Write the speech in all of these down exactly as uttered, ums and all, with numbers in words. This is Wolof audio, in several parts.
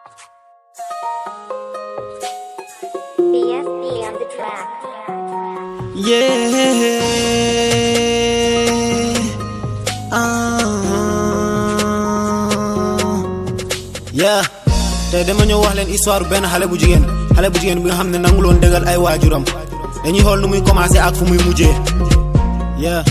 B S B on the track. Yeah. Uh, yeah. Tay dama ñëw wax leen histoire benn xale bu jigéen xale bu jigéen bi nga xam ne nangul woon dëggal ay waajuram dañuy xool nu muy commencé ak fu muy mujjee. Yeah.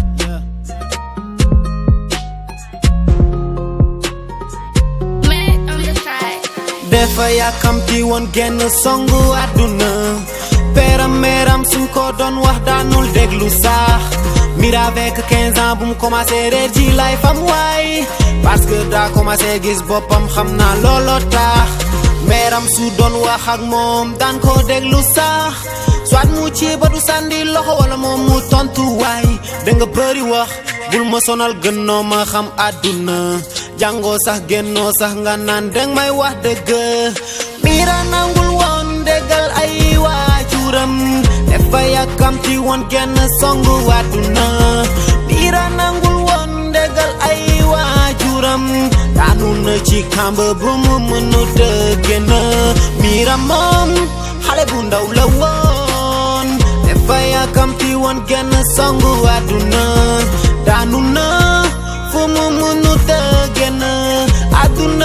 Defa yàkkamti woon genn songu àdduna peram meram suñ ko doon wax daanul déglu sax Mira avec quinze ans bu mu commencé réer ji lay fam waay parce que daa commencé gis boppam xam naa looloo tax meram su doon wax ak moom daan ko déglu sax soit mu ci ba du sànni loxo wala moom mu tontu waay da nga bëri wax bul ma sonal gënnoo ma xam àdduna jàngoo sax génnoo sax nga naan dang may wax dëgg Mira nangul woon déggal ay waajuram dafa yàkkamti woon genn songu àdduna Mira nangul woon déggal ay waajuram daanu na ci kàmb bu mu mënut a génn Mira moom xale bu ndaw la woon dafa yàkkamti woon genn songu àdduna daanu na fu mu mënut a génn àdduna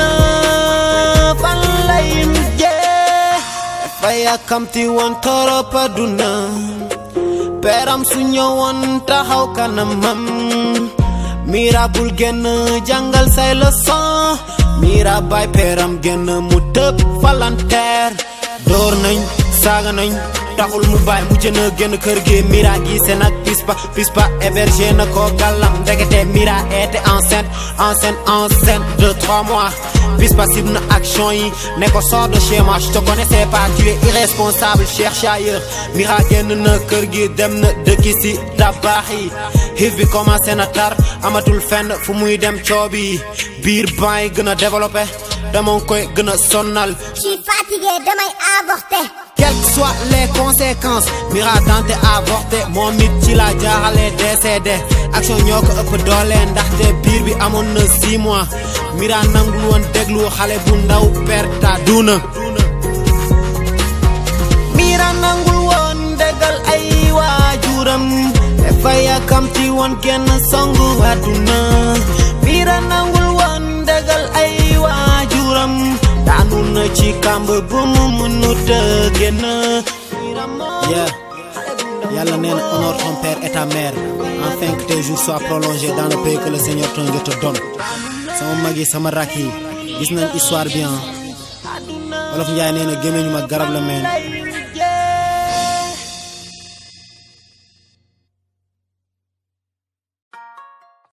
fan lay mujjee dafa yàkkamti woon torop àdduna peram su ñëwoon taxaw kanamam Mira bul génn jàngal say leçon Mira bay peram génn mu tëb falanteer door nañ saaga nañ taxul mu bay mu jëna génn kër gi Mira gi seen ak pispa pispa hébergé na ko gàllam ndekete Mira était enceinte enceinte enceinte de trois mois pispa cible na action yi ne ko sors de chez moi je te connaissais pas tu es irresponsable cherche ailleurs Mira génn na kër gi dem na dëkki si tabax yi xiif bi commencé na tar amatul fenn fu muy dem coobi biir bay gën a développé dama koy gën a sonnal Je suis fatigué, damay avorter. Quelles que soient les conséquences Mira tenté avorté moom nit ci la jaaxale décédé action ñoo ko ëpp doole ndaxte biir bi amoon na six mois Mira nangul woon déglu xale bu ndaw perta duna Mira nangul woon déggal ay waajuram dafa yàkkamti woon genn songu àdduna Mira nangul woon déggal ay waajuram daanu na ci kàmb bu mu mënut a génn. Yeah. Yàlla nee na honore ton père et ta mère afin que tes jours soient prolongés dans le pays que le Seigneur ton Dieu te donne. sama mag yi sama rakk yi gis nañ histoire bien Wolof Njaay nee na gémmiñu ma garab la meen